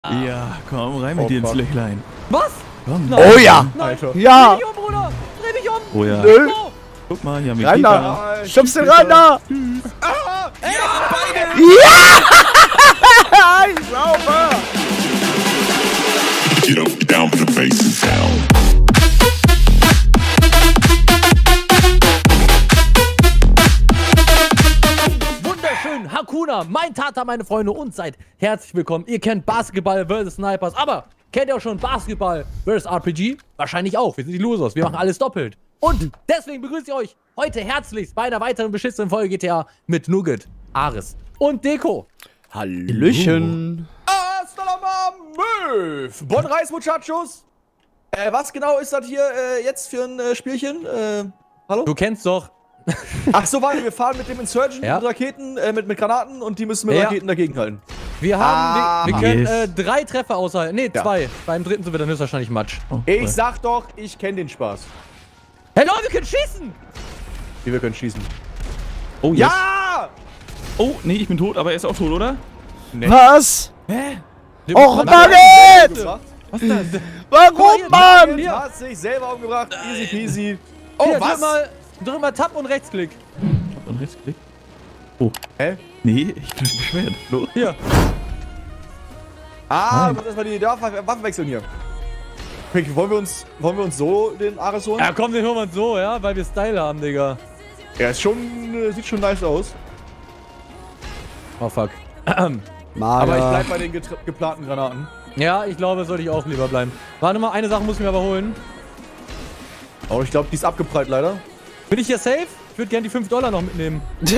Ja, komm, rein mit dir ins Löchlein. Was? Komm, Oh ja! Nein. Ja! Dreh dich um, Bruder! Dreh dich um! Oh ja. Nö. Oh. Guck mal, hier haben wir Rein Kita. da! Schubst den rein da! Sauber! Get up, get down, put the bass in sound. Wunderschön, Hakuna, mein Tata, meine Freunde, und seid herzlich willkommen. Ihr kennt Basketball vs. Snipers, aber kennt ihr auch schon Basketball vs. RPG? Wahrscheinlich auch, wir sind die Losers, wir machen alles doppelt. Und deswegen begrüße ich euch heute herzlichst bei einer weiteren beschissenen Folge GTA mit Nugget, Ares und Deko. Hallöchen! Bon Reis, Muchachos! Was genau ist das hier jetzt für ein Spielchen? Hallo? Du kennst doch... Ach so, warte, wir fahren mit dem Insurgent Ja. mit Raketen, mit Granaten und die müssen mit Ja. Raketen dagegenhalten. Wir haben, wir können yes. 3 Treffer aushalten. Ne, Ja. 2. Beim dritten sind wir dann höchstwahrscheinlich Matsch. Oh, Ich sag doch, ich kenne den Spaß. Hey Leute, wir können schießen! Wie wir können schießen. oh, yes. Ja! Oh, nee, ich bin tot, aber er ist auch tot, oder? Was? Hä? Och, Nugget! Umgebracht. Was ist das? Warum, Mann? Nugget hat sich selber umgebracht. Easy peasy. Oh, Oh, hier, was? drück mal Tab und Rechtsklick. Und Rechtsklick. Oh. Hä? Nee, ich bin beschwert. Los. Hier. Ah, muss erstmal die Waffen wechseln hier. Okay, wollen wir uns so den Ares holen? Ja, komm, den hören wir uns so, ja, weil wir Style haben, Digga. Ja, ist schon, sieht schon nice aus. Oh, fuck. Aber ich bleib bei den geplanten Granaten. Ja, ich glaube, sollte ich auch lieber bleiben. Warte mal, eine Sache muss ich mir aber holen. Oh, ich glaube, die ist abgeprallt leider. Bin ich hier safe? Ich würde gerne die $5 noch mitnehmen. Bin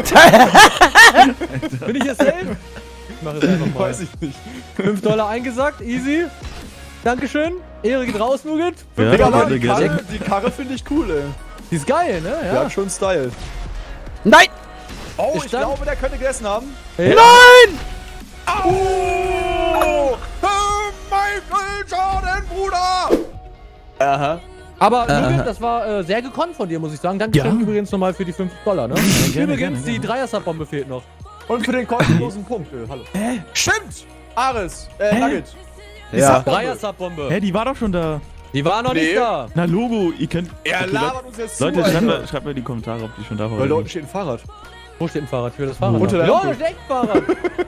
ich hier safe? Ich mache es einfach mal. Weiß ich nicht. $5 eingesackt, easy. Dankeschön. Ehre geht raus, Nugget. Ja, Digga, gerne, aber die gerne. Karre finde ich cool, ey. Die ist geil, ne? Die Ja. hat schon Style. Nein! Oh, Ich ich stand- glaube, der könnte gegessen haben. Ja. Nein! Oh! Michael Jordan, Bruder! Aha. Aber Nugget, das war sehr gekonnt von dir, muss ich sagen. Dankeschön Ja. übrigens nochmal für die $5, ne? gerne, Übrigens, gerne. die Dreier-Sub-Bombe fehlt noch. Und für den kostenlosen Punkt. Hallo. Stimmt! Ares, Nugget. Ja. Dreier-Sub-Bombe. Hä, die war doch schon da. Die war noch nicht Nee. da. Na, Logo, ihr kennt... Er Okay, labert uns jetzt Leute, zu, schreibt mal in die Kommentare, ob die schon da waren. Weil da unten steht ein Fahrrad. Wo steht ein Fahrrad? Ich will das Fahrrad. Unter der Ja, Ampel. das ist echt ein Fahrrad.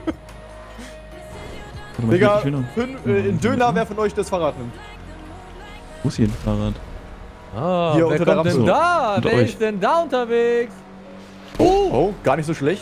Warte mal, Digga, ich will noch- in Döner, wer von euch das Fahrrad nimmt. Wo ist hier ein Fahrrad? Ah, Hier wer unter der kommt denn Rampe. da? Unter Wer euch. ist denn da unterwegs? Oh, gar nicht so schlecht.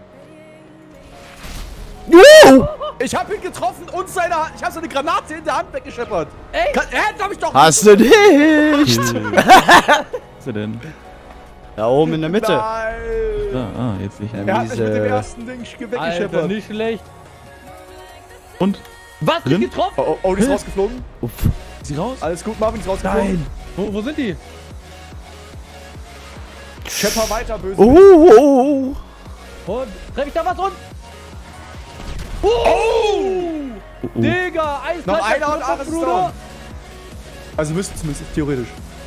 Ich hab ihn getroffen und ich hab seine Granate in der Hand weggescheppert. Ey! Hab ich doch Hast du nicht! Was ist er denn? Da oben in der Mitte. Nein. Jetzt sehe ich ihn. Er hat mich mit dem Miese. ersten Ding Alter, weggescheppert. nicht schlecht. Und? Was? Drin? Nicht getroffen? Oh, die ist rausgeflogen. Uff. Ist sie raus? Alles gut, Marvin ist rausgeflogen. Nein. Wo sind die? Schepper weiter, böse. Oh! Und treff ich da was und? Oh! Digga, eiskalt. Noch einer und der Ares ist Bruder. down. Also müsste zumindest theoretisch.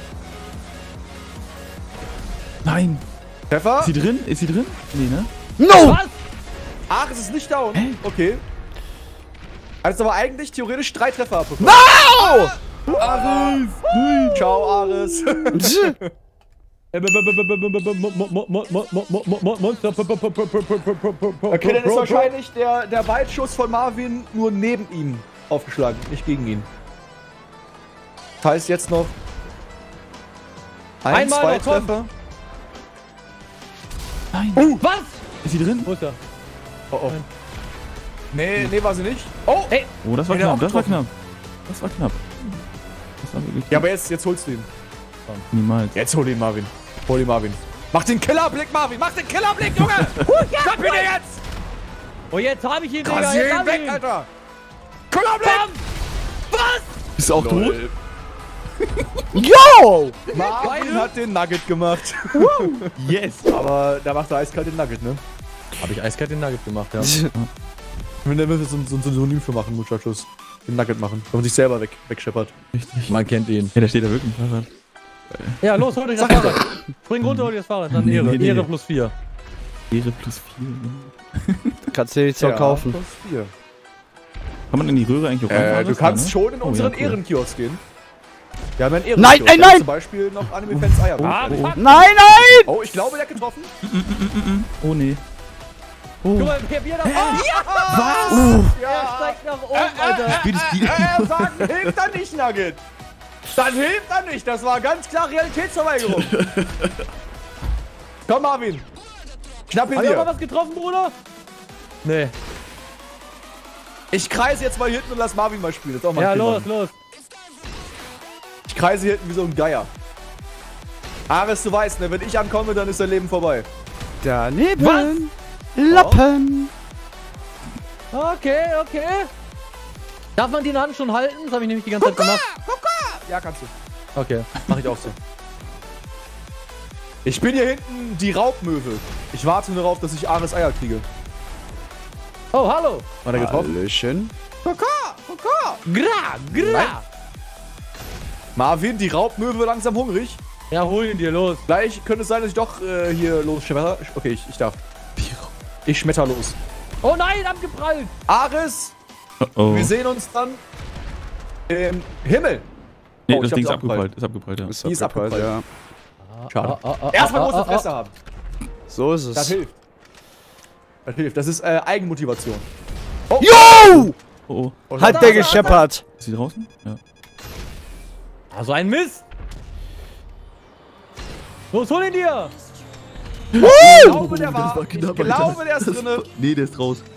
Nein. Treffer? Ist sie drin? Ist sie drin? Nee, ne? No! Was? Ares ist nicht down. Okay. Also aber eigentlich theoretisch 3 Treffer abbekommen. No! Ares! Ciao, Ares. Okay, dann ist wahrscheinlich der Weitschuss von Marvin nur neben ihm aufgeschlagen, nicht gegen ihn. Das heißt jetzt noch Einmal 2 noch, komm. Treffer. Nein. Was? Ist sie drin? Wo ist er? Oh, oh. Nee, war sie nicht. Oh! Ey, Oh, das war Nee, der knapp, auch das war getroffen. knapp. Das war knapp. Das war wirklich Ja, aber jetzt holst du ihn. niemals. Jetzt hol ihn, Marvin. Hol ihn, Marvin. Mach den Killerblick, Marvin! Mach den Killerblick, Junge! Stopp ihn dir jetzt! oh, jetzt hab ich ihn, Digga. Rasier Jetzt ihn hab ich weg, ihn. Alter! Killerblick! Bam! Was? Bist du auch tot? Yo! Marvin Geil. hat den Nugget gemacht. Yes. Aber da macht er eiskalt den Nugget, ne? Hab ich eiskalt den Nugget gemacht, ja. Wenn der so ein Synonym für machen, Muchachos. Den Nugget machen. Wenn man sich selber wegscheppert. Richtig. Man kennt ihn. Ja, da steht da wirklich ein Fahrrad. Ja, los, holt euch das Fahrrad. Spring runter, holt euch das Fahrrad. Dann Nee, Ehre. nee, nee. Ehre plus 4. Ehre plus 4. Ne? Kannst du dir nicht so kaufen. Plus 4. Kann man in die Röhre eigentlich auch rein? Du kannst ne? schon in Oh, unseren ja, cool. Ehrenkiosk gehen. Wir haben einen Ehrenkiosk. Nein, nein, Da ist nein! Zum Beispiel noch Anime-Fans Eier. Nein, nein! Oh, ich glaube, der hat getroffen. Oh, nee. Guck mal, Bier da vorne. Was? Er steigt nach oben, Alter. Er sagt, hilft da nicht, Nugget. Dann hilft er nicht. Das war ganz klar Realitätsverweigerung. Komm, Marvin. Knapp Hat er mal hinter. was getroffen, Bruder? Nee. Ich kreise jetzt mal hier hinten und lass Marvin mal spielen. Das ist auch mal Ja, ein Thema. los. Ich kreise hier hinten wie so ein Geier. Ares, du weißt, ne, wenn ich ankomme, dann ist dein Leben vorbei. Daneben. Lappen. Okay. Darf man die in der Hand schon halten? Das habe ich nämlich die ganze Zeit gemacht. Ja, kannst du. Okay. Mach ich auch so. Ich bin hier hinten die Raubmöwe. Ich warte nur darauf, dass ich Ares Eier kriege. Oh, hallo. Hat er getroffen? Hallöchen. Gra. Marvin, die Raubmöwe langsam hungrig. Ja, hol ihn dir, los. Gleich könnte es sein, dass ich doch hier losschmetter. Okay, ich darf. Ich schmetter los. Oh nein, abgeprallt. Ares, Oh. wir sehen uns dann im Himmel. Nee, Oh, das ich Ding ist hab's abgeprallt. Ist abgeprallt, ja. Die ist abgeprallt. ja. Schade. Erstmal große Fresse haben. So ist Das es. hilft. Das hilft. Das ist Eigenmotivation. Yo! Oh, oh. Hat der gescheppert. Ist sie draußen? Ja. Also ein Mist. Los, hol ihn dir. Ich glaube, der war. Ich glaube, der ist drinne. Nee, der ist raus.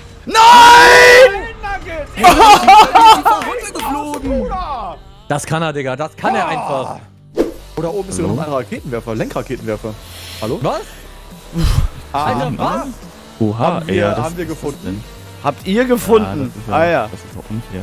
Bruder! Das kann er, Digga. Das kann er einfach. Oder oben ist hier noch ein Raketenwerfer. Lenkraketenwerfer. Hallo? Was? Alter, was? Oha, Haben ey, wir- ja, das haben wir gefunden. was denn? Habt ihr Ja, gefunden? das ist ja, Ah ja. Das ist auch unfair.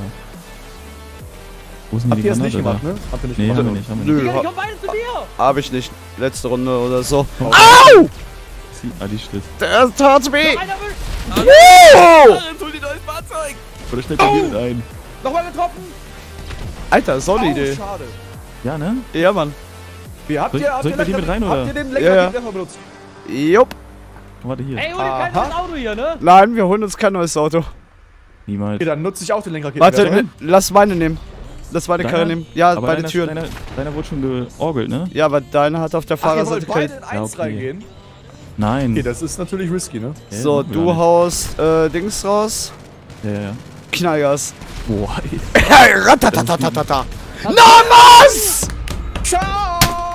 Wo ist denn Habt die ihr es nicht Granate gemacht, ne? Habt ihr nicht Nee, gemacht? haben wir nicht. Haben wir Nö, nicht. Digga, die kommen beide zu mir. hab ich nicht. Letzte Runde oder so. Die steht. Der tat weh. Einer will. Oh! Oder schnell probiert ein. Nochmal getroffen? Alter, Solide. Schade. Ja, ne? Ja, Mann. Wie habt Soll ihr, ich- habt soll ihr ich bei dir mit rein, Habt oder? ihr den Ja, Lenkraketenwerfer benutzt? Jupp. Warte hier. Ey, hol dir kein Aha. neues Auto hier, ne? Nein, wir holen uns kein neues Auto. Niemals. Okay, dann nutze ich auch den Lenkraketenwerfer. Warte, lass meine nehmen. Lass meine Karre Deiner? nehmen. Ja, Aber beide deiner- Türen. Deiner wurde schon georgelt, ne? Ja, aber deine hat auf der Ach, ihr wollt Fahrerseite beide kein... in eins Ja, okay. reingehen? Nein. Okay, das ist natürlich risky, ne? So, machen wir du gar haust Dings raus. nicht. Ja. Knallgas. Boah, ey. Ratatatatata. Namas! Ciao!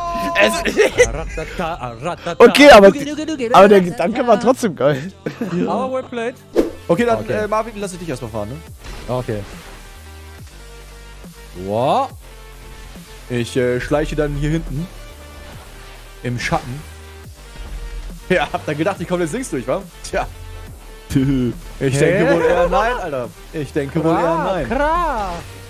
Okay, aber der Gedanke war trotzdem geil. Aber well played. Okay, dann Okay. Marvin, lass ich dich erstmal fahren, ne? Okay. Wow. Ich schleiche dann hier hinten. Im Schatten. Ja, hab dann gedacht, ich komme jetzt links durch, wa? Tja. Ich denke wohl eher nein, Alter. Ich denke wohl eher nein. Kra.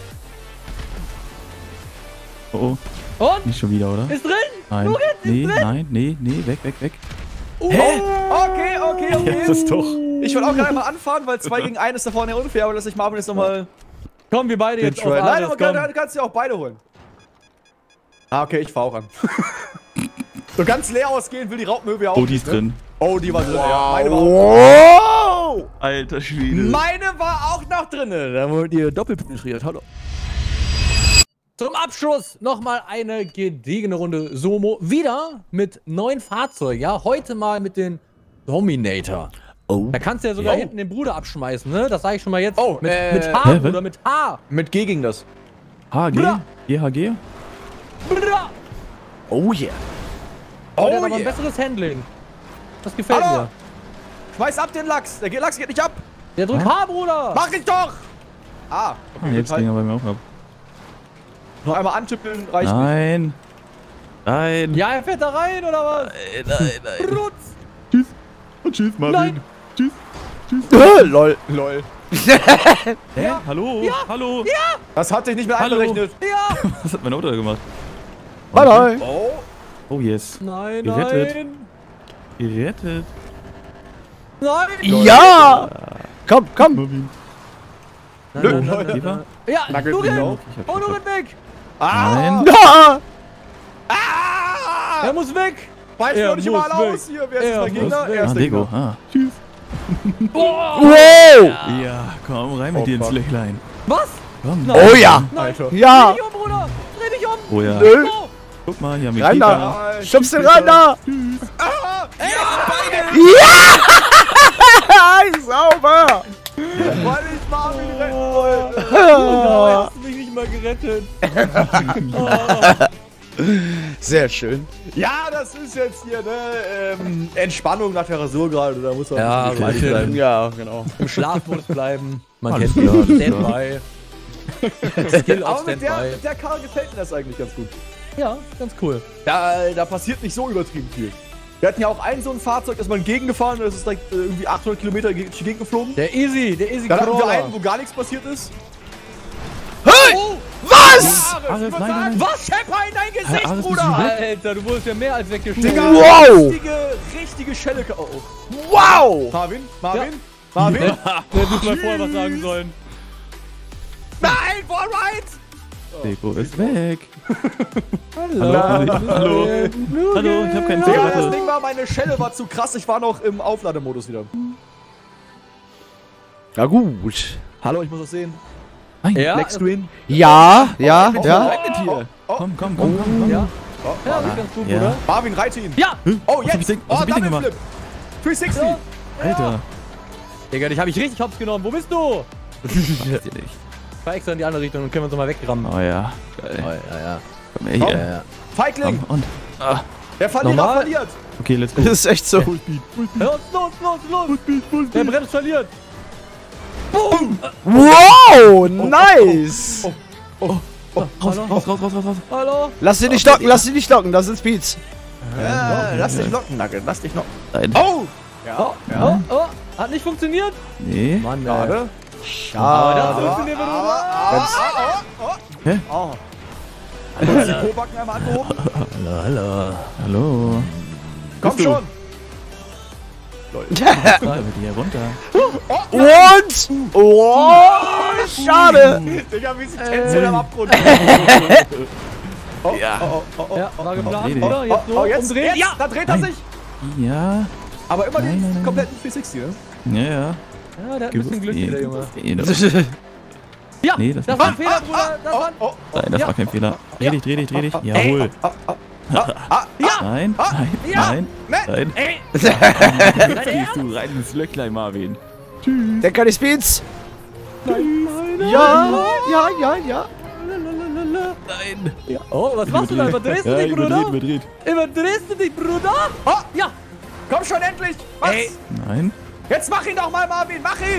Oh, Und? nicht schon wieder, oder? Ist drin? Nein. Nugget ist Nee, drin? nein, nee, weg. Hä? Okay. Ja, das ist doch. Ich wollte auch gerade mal anfahren, weil 2 gegen 1 ist da vorne ja unfair, aber lass ich Marvin jetzt nochmal Komm, wir beide den jetzt auf Try. Nein, Ares, aber komm. du kannst ja auch beide holen. Ah, okay, ich fahr auch an. So ganz leer ausgehen will die Raubmöwe ja auch Oh, die nicht, ist drin. Ne? Oh, die war drin, ja. Meine war auch Wow! Alter Schwede. Meine war auch noch drin. Da wurdet ihr doppelt penetriert. Hallo. Zum Abschluss nochmal eine gediegene Runde Somo. Wieder mit neuen Fahrzeugen, ja. Heute mal mit den Dominator. Oh. Da kannst du ja sogar Oh. hinten den Bruder abschmeißen, ne? Das sage ich schon mal jetzt. Oh, mit Hä, H, was? Bruder, mit H. Mit G ging das. HG? Bruder. GHG? Bruder. Oh yeah. Oh, der Oh hat aber ein yeah. besseres Handling. Das gefällt Hallo. mir. Schmeiß ab den Lachs. Der Lachs geht nicht ab. Der drückt H, Bruder. Mach ich doch. Ah. Ah, jetzt ging er bei mir auch ab. Noch einmal antippeln reicht nicht. Nein. Nein. Ja, er fährt da rein, oder was? Nein. Rutz. Tschüss. Und tschüss, Marvin. Nein. Tschüss. Lol. Lol. Hä? Hallo? Hallo? Das hatte ich nicht mit Hallo. einberechnet. Ja. Was hat mein Auto da gemacht? Bye bye. Oh. Oh, yes. Nein, Gerettet. nein. Gerettet. Nein. Ja! Komm. Marvin. Nein. Lieber? Ja, Nugget Nugget. genau. Ich hab Oh, Nugget weg. Nein. Ja! Er muss weg. Weißt Er du nicht immer muss alle weg. aus hier? Wer ist Er jetzt der muss Gegner? weg. Er Ah, ist der Lego. Gegner. Ah. Tschüss. Wow! Ja, komm, rein mit Oh, dir ins fuck. Löchlein. Was? Komm. Oh ja! Alter. Ja! Dreh dich um, Bruder! Dreh dich um! Oh ja. Nö. Oh. Guck mal, hier haben wir Rein Kika. da! Schubst den ran da! Sauber! Weil ich Marvin retten wollte. Oh, hast du mich nicht mal gerettet. Sehr schön. Ja, das ist jetzt hier, ne? Entspannung nach der Rasur gerade. Da muss man Ja, ein bisschen richtig. bleiben. Ja, genau. Im Schlafmodus bleiben. Man Alles kennt klar, mich. alles Standby. Skill auf Aber mit Standby. der Karre gefällt mir das eigentlich ganz gut. Ja, ganz cool. Da passiert nicht so übertrieben viel. Wir hatten ja auch so ein Fahrzeug, das mal gegengefahren, das ist direkt irgendwie 800 Kilometer durch die Gegend geflogen. Der Easy Dann hatten wir Crawler. einen, wo gar nichts passiert ist. Hey! Was? Ares, nein, nein, nein. Was? Schepper in dein Gesicht, Ares, bist Bruder! du weg? Alter, du wurdest ja mehr als weggeschoben. Digga, Wow! richtige Schelle. Oh, oh. Wow! Marvin? Ja. Du hättest mal vorher was sagen sollen. Nein, Wallride! Deko ist weg. Hallo. Hallo. Hallo, ich hab keinen Ja, das Fehler. Ding war, meine Schelle war zu krass, ich war noch im Auflademodus wieder. Na gut. Hallo, ich muss das sehen. Ja, Black Screen. Ja, ja, ja. Komm, komm. ja. Ja, das ist ganz gut, Ja. Bruder. Marvin, reite ihn. Ja! Oh, Was hab ich jetzt! denn- was hab ich denn Double gemacht? Flip. 360. Ja. Alter. Digga, dich hab ich richtig hops genommen. Wo bist du? Weiß ich nicht. Fahr extra in die andere Richtung und können wir uns noch mal wegrammen. Oh ja. Geil. Ja, ja. Komm her hier. Ja. Feigling. Komm, und. Ah. Der Verlierer Normal. verliert. Okay, let's go. Das ist echt so. Los, los! Der bremst verliert. Wow! Nice! Raus. Hallo? Lass sie nicht locken, lass sie nicht locken, das sind Speeds. Lass dich locken, Nugget. Lass dich locken. Nein. Oh! Oh, oh, oh. Hat nicht funktioniert? Nee. Mann, Schade. Aber das Schade. funktioniert wieder. Hä? Oh. Hast du die Pobacken einmal angehoben? Hallo. Komm schon. Mal mit dir runter. Und? Oh, schade. Digga, wie sie tänzeln am Abgrund. Ja. Ja, war geplant, erledigt. oder? Jetzt nur Jetzt, umdrehen. jetzt, da dreht er sich. Ja. Aber immer Nein, den nein. kompletten 360, ne? Ja. Ja, der hat ein bisschen Glück hier, der Junge. Ja, Nee, das das war- war ein Fehler, Bruder. Das war ein... Nein, das Ja. war kein Fehler. Dreh dich. Jawohl. Nein. Ja. Nein. Nein. Ey! Gehst du rein ins Löchlein, Marvin. Der kann die Speeds. Ja. Nein. Oh, was machst du da? Überdrehst du dich, Bruder? Überdreht. Überdrehst du dich, Bruder? Oh, Ja. komm schon endlich. Was? Ey. Nein. Jetzt mach ihn doch mal, Marvin. Mach ihn.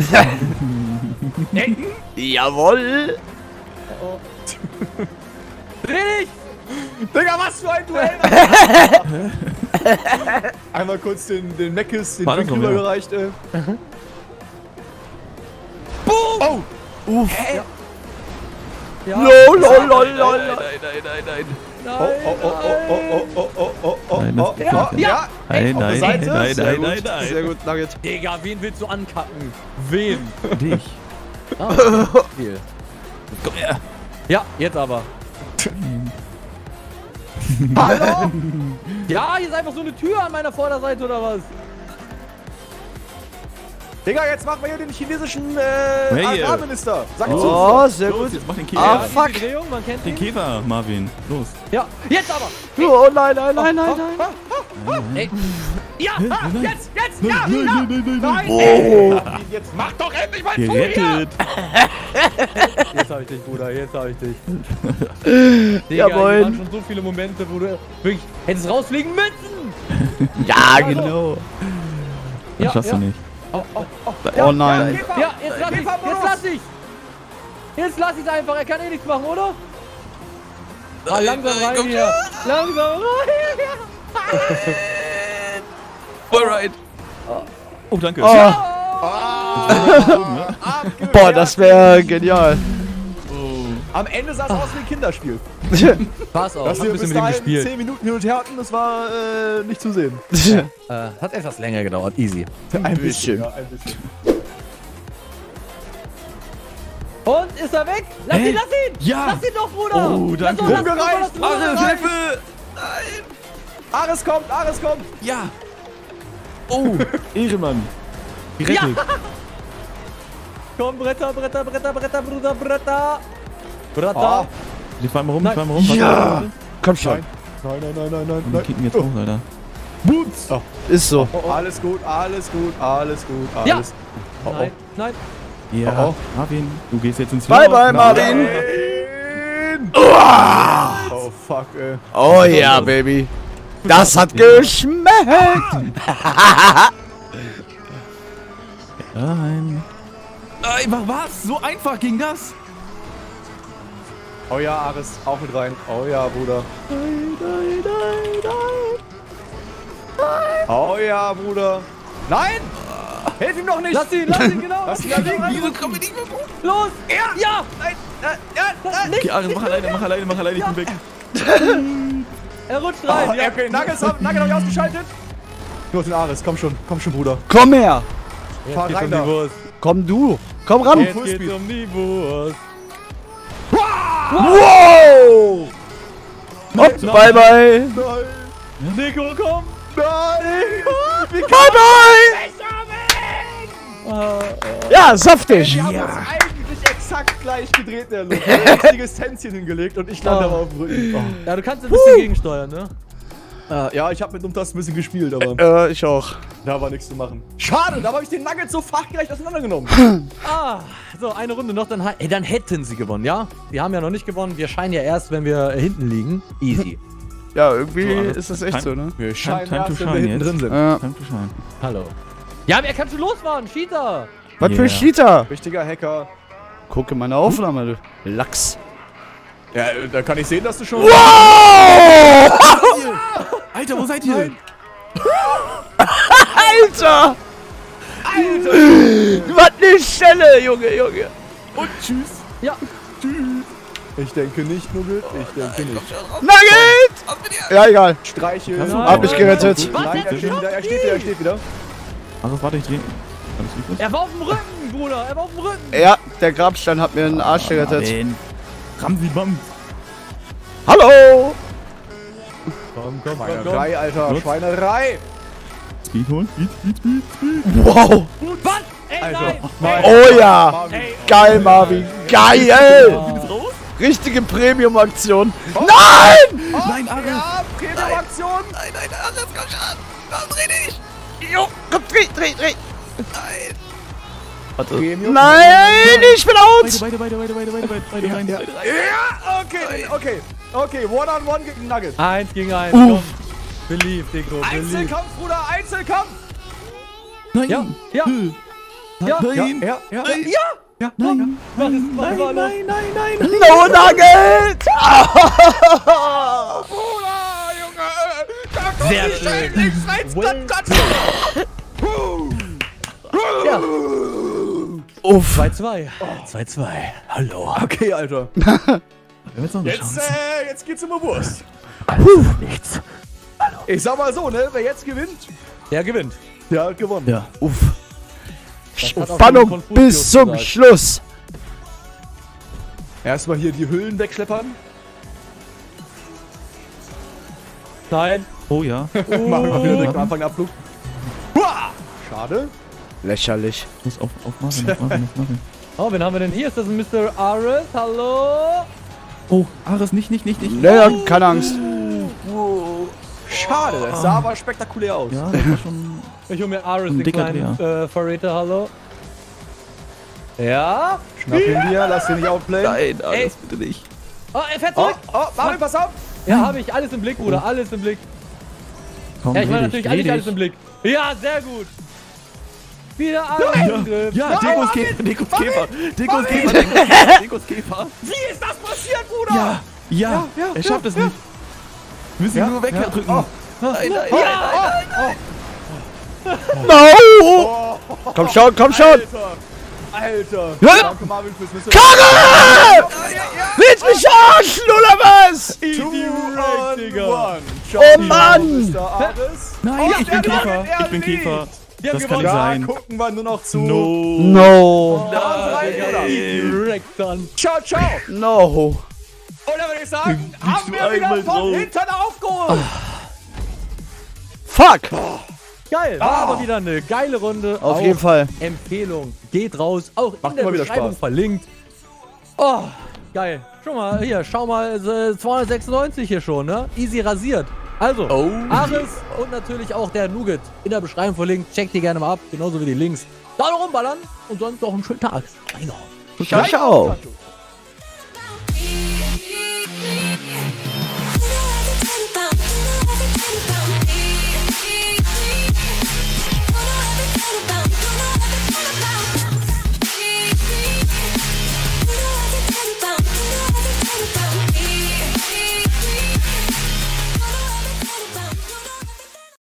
Jawohl. Dreh dich! Digga, was für ein Duell. Einmal kurz den Meckes, den Warte Drink noch, ja. rübergereicht. Boom! Oh. Uff. Ja. Lol. Nein. Nein, das geht Ja, nicht. ja. Nein, auf der nein, Seite. nein, Sehr nein, gut. nein. Sehr gut, Nugget. Digga, wen willst du ankacken? Wen? Dich. Ah, viel. Komm her. Ja, jetzt aber. Hallo. Ja, hier ist einfach so eine Tür an meiner Vorderseite oder was? Digga, jetzt machen wir hier den chinesischen Hey, Agrarminister. Sag zu. Oh, sehr Los, gut. jetzt mach den Ah, Käfer. fuck. Die Drehung, man kennt Den die. Käfer, Marvin. Los. Ja, jetzt aber. Oh nein. Ey. Ja, jetzt, ja, Nein. Oh. Jetzt mach doch endlich mal zu hier. Gerettet. Jetzt hab ich dich, Bruder, jetzt hab ich dich. Digga, hier Jawohl. waren schon so viele Momente, wo du wirklich hättest rausfliegen müssen. Ja, genau. Das schaffst du nicht. Oh nein. Ja, jetzt lass ich. Jetzt lass ich's einfach, er kann eh nichts machen, oder? Ah, langsam rein hier. Langsam rein. Alright. Oh, danke. Oh. Boah, das wäre genial. Am Ende sah es aus wie ein Kinderspiel. Pass auf, Dass hab wir ein bis bisschen mit ihm dahin gespielt. 10 Minuten hin und her hatten, das war nicht zu sehen. Hat etwas länger gedauert, easy. Ein bisschen. Ja, ein bisschen. Und, ist er weg? Lass ihn, lass ihn! Ja. Lass ihn doch, Bruder! Oh, danke. Lass ihn doch, Umgereicht. lass ihn doch, lass ihn doch. Hilfe! Ares kommt, Ares kommt. Ja. Oh, Ehrenmann. Gerettet. Komm, Bretter, Bretter, Bretter, Bretter, Bruder, Bretter. Bretter. Ah. Die fahren mal rum, Nein. fahren mal rum. Ja. Komm schon. Nein. Und die kicken jetzt hoch, Alter. Boots. Oh. Ist so. Alles gut, alles gut, alles gut, Ja. alles. Oh, Nein, nein. Ja, Oh, oh. Marvin, du gehst jetzt ins Bye, bye, Marvin. Nein. Oh, fuck, ey. Oh ja, Baby. Das hat geschmeckt. Nein. Einfach was? So einfach ging das? Oh ja, Ares, auch mit rein. Oh ja, Bruder. Oh ja, Bruder. Nein! Hilf ihm doch nicht! Lass ihn, genau. Lass ihn da liegen! Wieso kommen wir nicht mehr hoch? Los! Ja! Okay, Ares, mach alleine, ich bin weg. Er rutscht Oh, rein. Ja. okay, Nugget hab ich ausgeschaltet. Los, den Ares, komm schon, Bruder. Komm her. Fahr Geht's rein um die da. Wurst. Komm du. Komm ran. Jetzt Fullspeed. geht's um die Wurst. Wow. Hopp, bye, bye. Nein! Nico, komm! Nein! Bye, bye. Ja, saftig. Wir haben uns eigentlich exakt gleich gedreht in der Luft. Ein richtiges Tänzchen hingelegt und ich lande aber auf dem Rücken. Oh. Ja, du kannst ein bisschen gegensteuern, ne? Ja, ich habe mit Umtasten ein bisschen gespielt, aber Ich auch. da war nichts zu machen. Schade, da habe ich den Nugget so fachgerecht auseinandergenommen. So, eine Runde noch, dann hätten sie gewonnen, ja? Wir haben ja noch nicht gewonnen, wir scheinen ja erst, wenn wir hinten liegen. Easy. Ja, irgendwie So, alles ist das echt so, ne? Wir Time to erst, wenn wir shine hinten jetzt. drin sind. Ja. Time to shine. Hallo. Ja, aber er kann schon losfahren, Cheater! Was für Yeah. Cheater? Richtiger Hacker. Gucke meine Aufnahme, du Lachs. Ja, da kann ich sehen, dass du schon... Wow! Alter, wo seid ihr? Alter! Was ne Schelle, Junge. Und tschüss. Ja, Ich denke nicht, Nugget. Ich denke nicht. Nugget! Ja, egal. Streiche. Nein. Hab mich gerettet. Was? Nein, er steht wieder. Ares, warte, ich dreh. Alles gut? er war auf dem Rücken, Bruder, er war auf dem Rücken! Ja, der Grabstein hat mir den Arsch gerettet. Marvin. Ramsi Bam. Hallo! Komm, komm, Schweinerei, Alter. Gut. Schweinerei. Speed holen. Speed. Wow! Was? Ey, Also, nein! Oh ja! Marvin. Geil, Marvin! Geil! Marvin ist raus. Richtige Premium-Aktion. Nein! Nein, Ares. Ja, Premium-Aktion. Nein, Ares, komm schon. Komm, dreh dich. Jo, komm, dreh! Nein. Warte. Premium. Nein, ich bin out! Beide rein. Ja, okay, One-on-One gegen Nugget. 1 gegen 1, komm. Believe, Diggo, believe. Einzelkampf, Bruder, Einzelkampf. Nein. Ja, ja. Ja, Nein. Ja. Nein. Nein. No Nugget! Bruder, Junge. Sehr schön. Ja. Uff. 2-2. 2-2. Hallo. Okay, Alter. Wir haben jetzt noch eine Jetzt, Chance. jetzt geht's um die Wurst. Nichts. Ich sag mal so, ne, wer jetzt gewinnt, Der gewinnt. der hat gewonnen. Ja. Uff. Das hat auch Spannung schon Konfuzius bis zum gesagt. Schluss. Erstmal hier die Hüllen wegschleppern. Nein. Oh ja. Machen wir wieder direkt am Anfang den Abflug. Huah! Schade. Lächerlich. Muss auf Marvin. Oh, wen haben wir denn hier? Ist das ein Mr. Ares? Hallo? Oh, Ares, nicht. Naja, keine Angst. Schade, das sah aber spektakulär aus. Ja, das war schon... Ich hol mir Ares, Ein den dicker kleinen Verräter, hallo. Ja? Schnapp ihn dir, lass ihn nicht outplayen. Nein, Ey. Ares, bitte nicht. Oh, er fährt Oh, zurück. oh, Marvin, pass auf. Ja, habe ich. Alles im Blick, Bruder. Alles im Blick. Komm, Ja, ich meine dreh dich, natürlich dreh alles dich. im Blick. Ja, sehr gut. Wieder Angriff. Ja, Dekos Käfer. Dekos Käfer. Wie ist das passiert, Bruder? Ja, er schafft es nicht. Wir müssen ihn nur wegdrücken. Nein. No! Komm schon! Alter. Ja. Danke, Marvin, fürs Wissen. Karre! Willst du mich verarschen, oder was? Easy Right, Digga. one. Oh Mann! Mr. Ares. Nein, ich bin der Käfer. Nugget, er Ich bin liegt. Käfer. Wir haben Das kann gewonnen. nicht Da sein. gucken wir nur noch zu. No! Direkt dann. Ciao, ciao. No! Und dann würde ich sagen, haben du wir wieder einmal vom drauf. Hintern aufgeholt. Fuck! Geil, war aber wieder eine geile Runde. Auf Auch jeden Fall. Empfehlung, geht raus, auch Macht in der immer wieder Beschreibung Spaß. verlinkt. Oh, geil. Schau mal, hier, schau mal, 296 hier schon, ne? Easy rasiert. Also, Ares und natürlich auch der Nougat in der Beschreibung verlinkt. Checkt die gerne mal ab, genauso wie die Links. Daumen rumballern und sonst noch einen schönen Tag. Ciao, ciao.